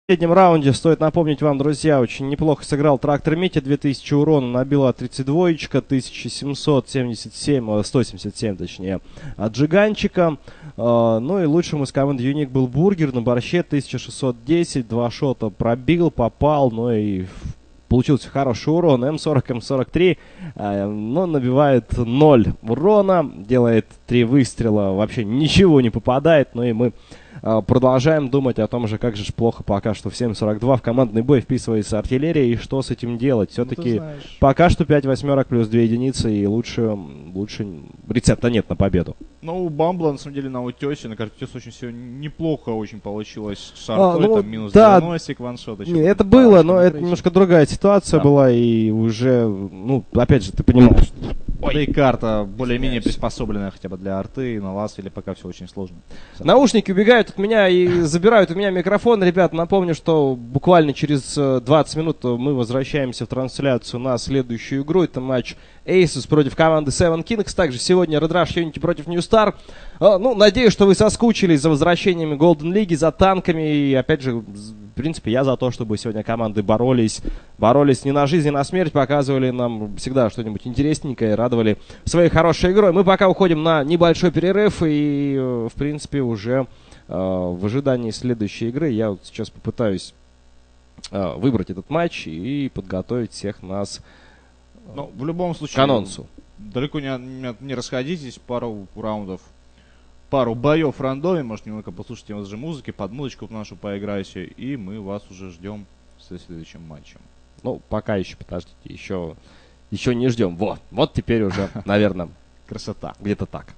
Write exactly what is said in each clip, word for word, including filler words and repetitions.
В последнем раунде, стоит напомнить вам, друзья, очень неплохо сыграл трактор Митя, две тысячи урона набила тридцать два, тысяча семьсот семьдесят семь, сто семьдесят семь точнее, от Джиганчика. Ну и лучшим из команды Юник был Бургер на борще, тысяча шестьсот десять, два шота пробил, попал, ну и получился хороший урон. эм сорок, эм сорок три, но набивает ноль урона, делает три выстрела, вообще ничего не попадает, ну и мы продолжаем думать о том же, как же плохо пока что в семь сорок два в командный бой вписывается артиллерия, и что с этим делать. Все-таки ну, пока что пять восьмерок плюс две единицы, и лучше, лучше рецепта нет на победу. Ну, у Бамбла, на самом деле, на утесе, на карте утес очень все неплохо очень получилось. С артой, а, ну, там минус да, девяносто, ваншот. Не, это было, но это немножко другая ситуация да. была, и уже, ну, опять же, ты понимаешь. Ой. Да и карта более-менее приспособленная хотя бы для арты, на лаз, или пока все очень сложно. Наушники убегают от меня и забирают у меня микрофон. Ребят, напомню, что буквально через двадцать минут мы возвращаемся в трансляцию на следующую игру. Это матч Aces против команды Seven Kings. Также сегодня Red Rush Unity против New Star. Ну, надеюсь, что вы соскучились за возвращениями Golden League, за танками. И, опять же, в принципе, я за то, чтобы сегодня команды боролись. Боролись не на жизнь, не на смерть. Показывали нам всегда что-нибудь интересненькое. Радовали своей хорошей игрой. Мы пока уходим на небольшой перерыв. И, в принципе, уже э, в ожидании следующей игры я вот сейчас попытаюсь э, выбрать этот матч и подготовить всех нас э, Но в любом случае, к анонсу. Далеко не, не, не расходитесь. Пару раундов, пару боев в рандоме. Может, немного послушайте вас же музыки, под музычку нашу поиграйте. И мы вас уже ждем с следующим матчем. Ну, пока еще, подождите, еще, еще не ждем. Вот, вот теперь уже, наверное, красота. Где-то так.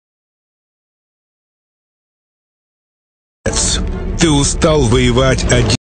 Ты устал воевать один.